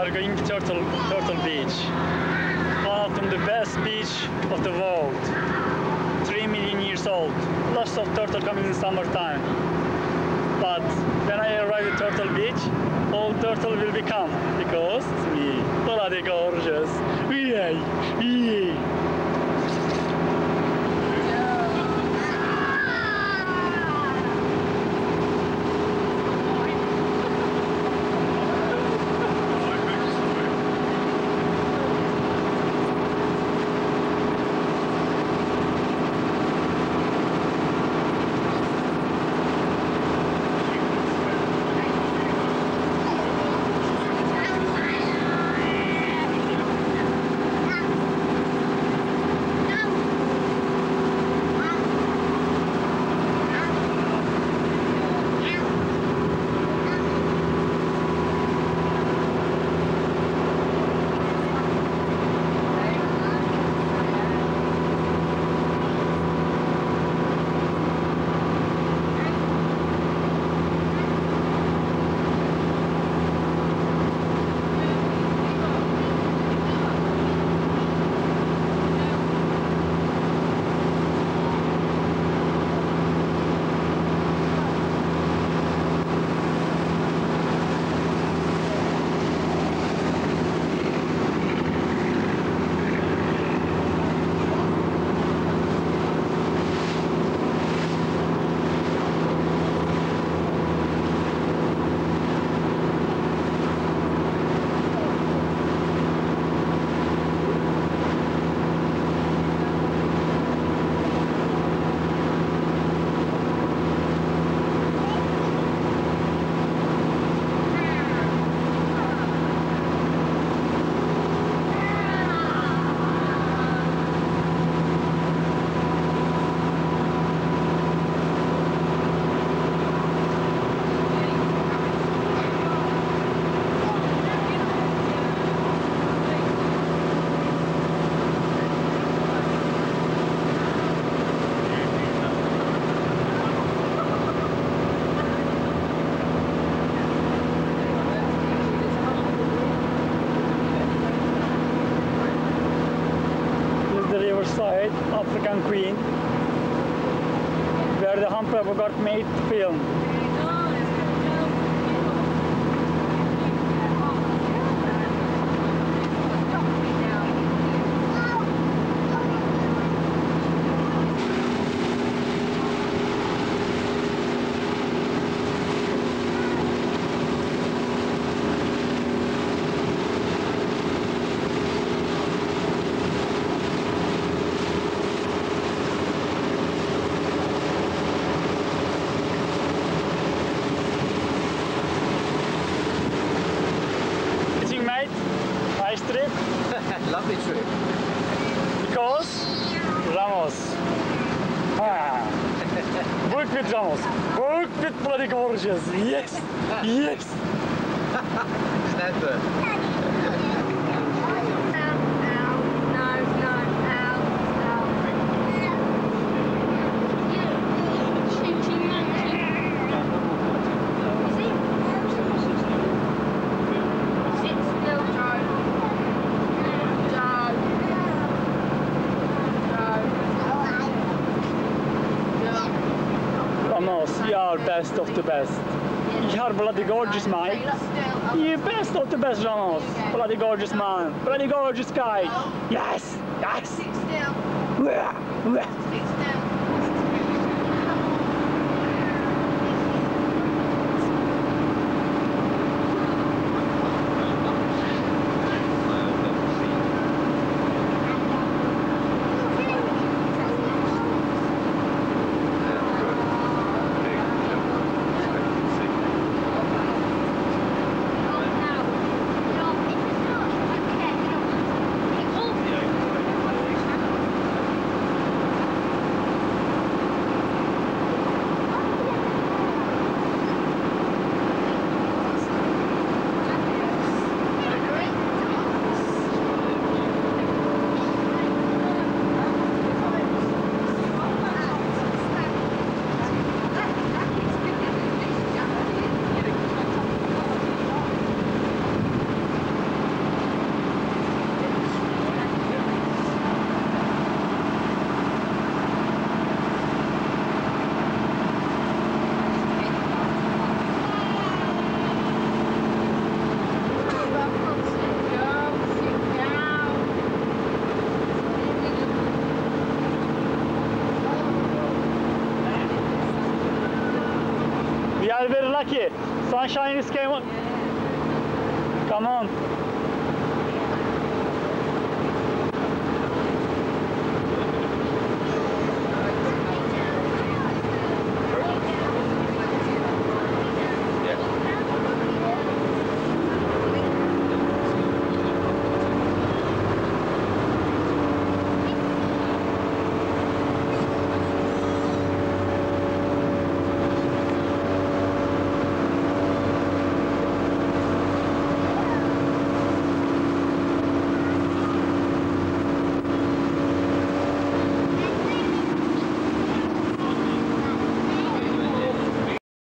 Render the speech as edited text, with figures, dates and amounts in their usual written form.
are going to Turtle Beach. One of the best beach of the world. 3 million years old. Lots of turtle coming in summertime. But when I arrive at Turtle Beach, all turtle will become because it's me. Bloody gorgeous. Yay! Yay! Riverside, African Queen, where the Humphrey Bogart made the film. Nice trip? Lovely trip. Because Ramos. Ah. Work with Ramos. Work with bloody gorgeous. Yes. Yes. Snapper. You are best of the best. You are bloody gorgeous, mate. You best of the best, Ramos. Bloody gorgeous man. Bloody gorgeous guy. Yes. Yes. Sit still. Sit still. lucky. Sunshine is came on. Come on.